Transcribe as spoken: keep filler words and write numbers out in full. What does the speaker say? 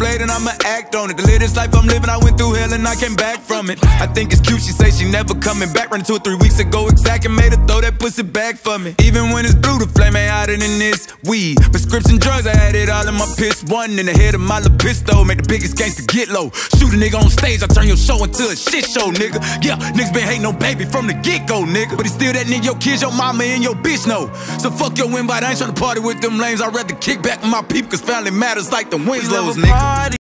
played and I'ma act on it. The latest life I'm living, I went through hell and I came back from it. I think it's cute, she say she never coming back. Running two or three weeks ago exact and made her throw that pussy back for me. Even when it's blue, the flame ain't hotter than this weed. Prescription drugs, I had it all in my piss. One in the head of my little pistol, make the biggest gangster get low. Shoot a nigga on stage, I turn your show into a shit show, nigga. Yeah, niggas been hating on baby from the get-go, nigga. But it's still that nigga, your kids, your mama, and your bitch know. So fuck your invite, I ain't tryna party with them lames. I'd rather kick back with my people, cause family matters like the Winslows, nigga.